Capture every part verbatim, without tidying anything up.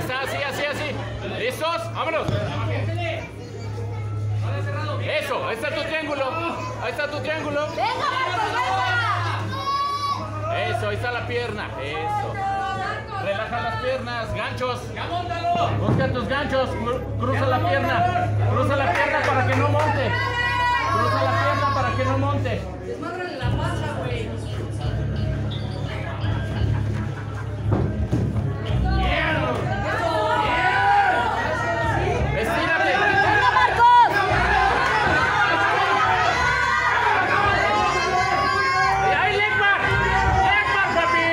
está, así, así, así. ¿Listos? ¡Vámonos! Eso, ahí está tu triángulo. Ahí está tu triángulo. ¡Venga, Marcos, venga! Eso, ahí está la pierna. Eso. Relaja las piernas, ganchos. Busca tus ganchos. Cruza la pierna. Cruza la pierna para que no monte. Cruza la pierna para que no monte. Desmádrale la panza, güey. Estírate. ¡Venga, Marcos! ¡Ahí, Legmar! ¡Legmar, papi!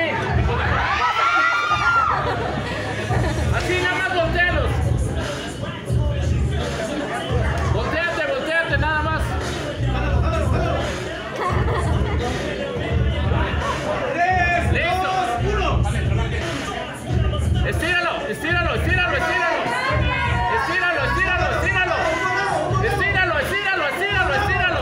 Así nada más voltealos. Volteate, volteate, nada más. ¡Listo! Estíralo, estíralo, estíralo, estíralo. Estíralo, estíralo, estíralo. Estíralo, estíralo, estíralo, estíralo.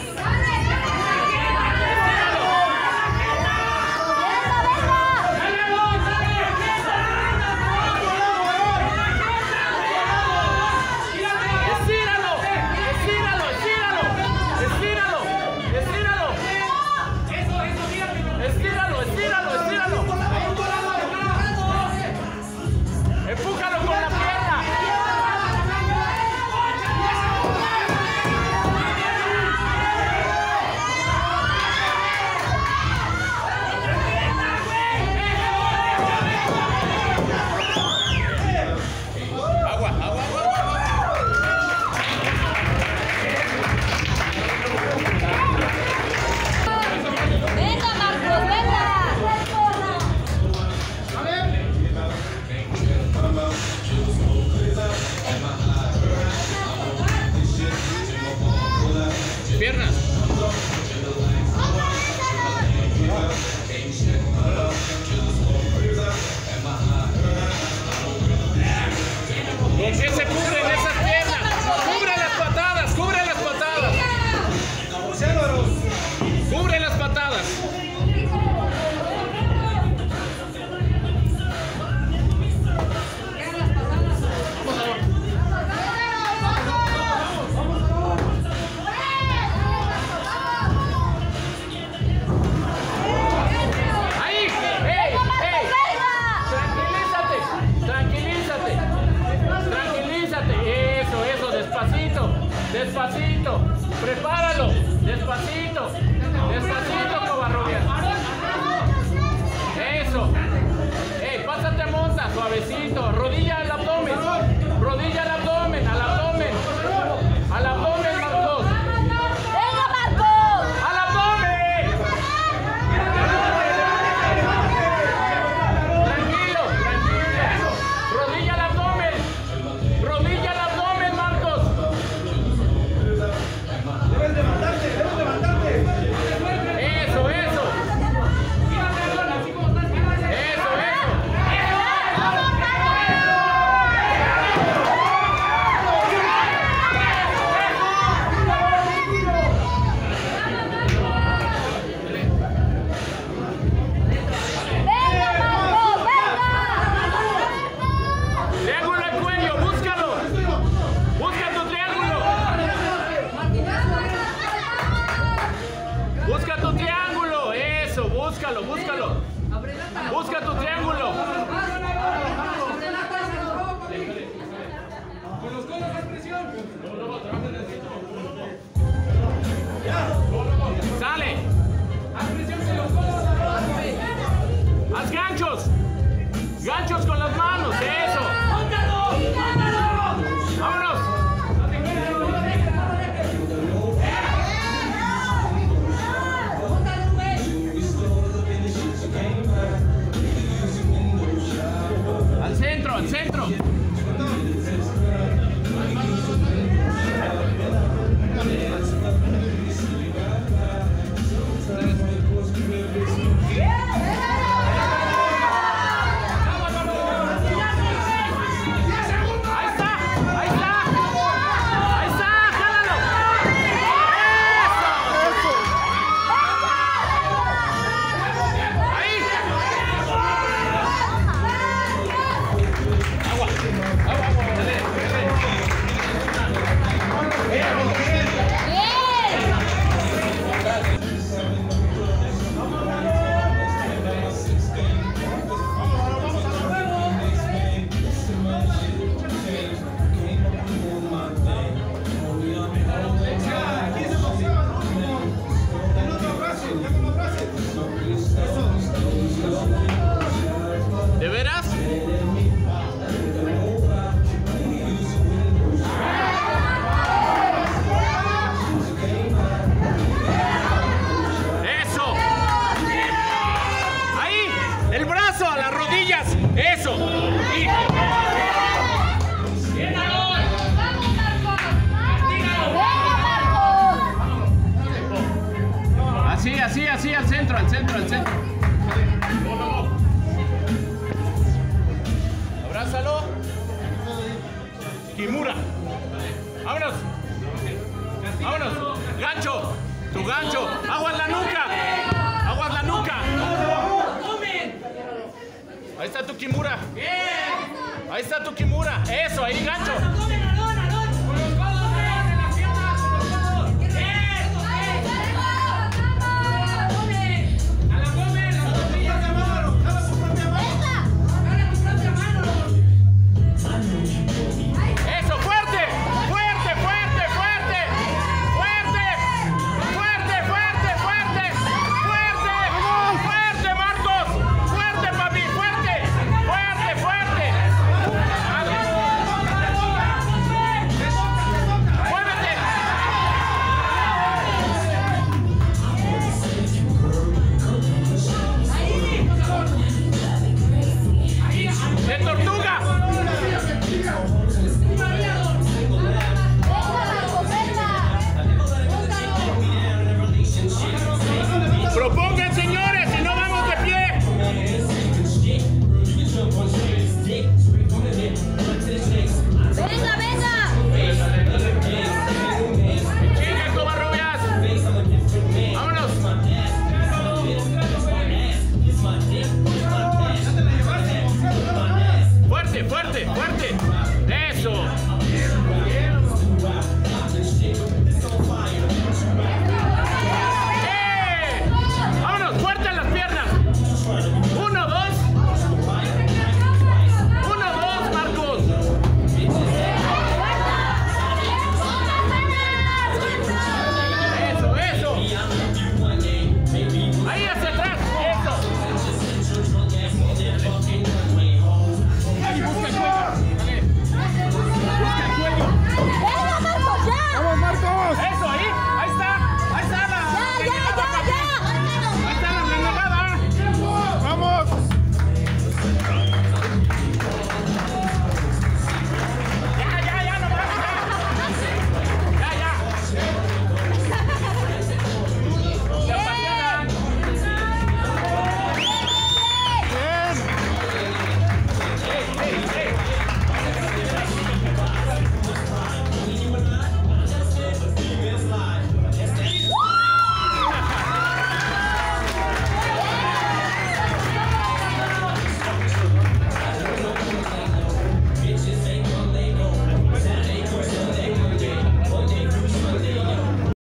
Estíralo, estíralo, estíralo. Estíralo, estíralo. Estíralo, estíralo, estíralo. Empújalo con la pierna. Agua, agua, agua, agua. ¡Venga, Marcos, venga! Piernas. ¿Con qué se cubren esas piernas? Cubre las patadas, cubre las patadas. Cubre las patadas. Ahí, ey, ey. Tranquilízate, tranquilízate. Tranquilízate. Eso, eso, despacito, despacito. Prepáralo, despacito, despacito, Covarrubias. Eso. Ey, pásate a monta, suavecito. Rodilla al abdomen, rodilla al abdomen, al abdomen, al abdomen, Marcos. ¡Venga, Marcos! ¡Al abdomen! Tranquilo, tranquilo. Rodilla al abdomen. Rodilla al abdomen, Marcos. Debes levantarte, debes levantarte. Eso, eso. Eso, eso. ¡Venga, Marcos, venga! Triángulo al cuello, búscalo. Busca tu triángulo. Busca tu triángulo. Eso, búscalo, búscalo. Busca tu triángulo. Con los codos haz presión. Sale. Haz presión con los codos. Haz ganchos. Ganchos con las manos. Eso. Vámonos. Al centro, al centro. Eso, a las rodillas. Eso. Y... Así, así, así, al centro, al centro, al centro. Abrázalo. Kimura. Vámonos. Vámonos. Gancho. Tu gancho. Aguas la nuca. Aguas la nuca. Ahí está tu Kimura. Ahí está tu Kimura. Eso, ahí gancho.